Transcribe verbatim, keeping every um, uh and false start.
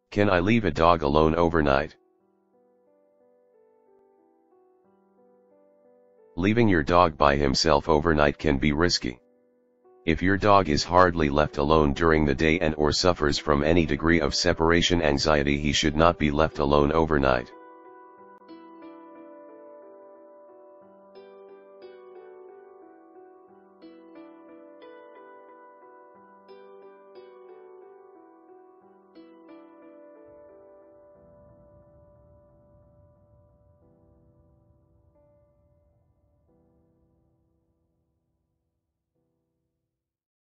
Can I leave a dog alone overnight? Leaving your dog by himself overnight can be risky. If your dog is hardly left alone during the day and or suffers from any degree of separation anxiety, he should not be left alone overnight.